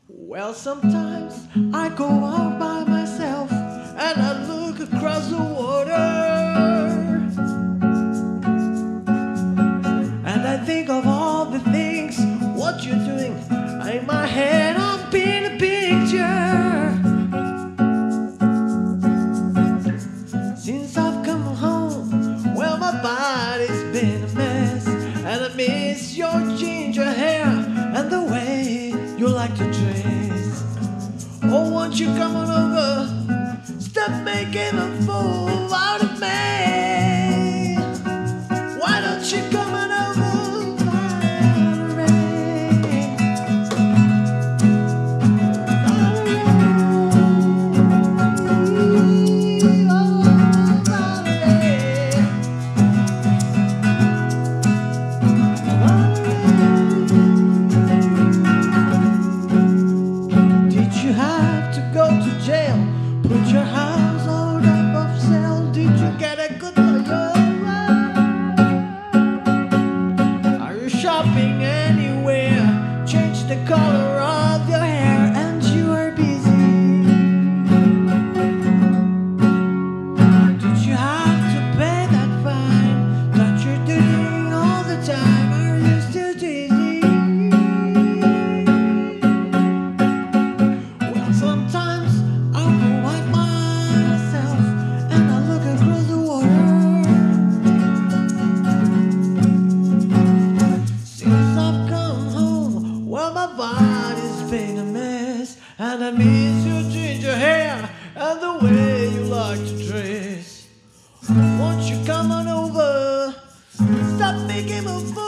Well, sometimes I go out by myself and I look across the water, and I think of all the things what you're doing. In my head I'm painting a picture. Since I've come home, well, my body's been a mess, and I miss your ginger hair and the way you like to dress. Oh, won't you come on over? Stop making a fool out of me. Why don't you come on over, Did you have to go to jail? Put your house out of sale? Did you get a good lawyer? Are you shopping anywhere? Change the color of your hair and you are busy. Did you have to pay that fine that you're doing all the time? Are you still dizzy? Well, sometimes I'll go out myself and I look across the water. Since I've come home, well, my body's been a mess, and I miss your ginger hair and the way you like to dress. Won't you come on over? Stop making a fool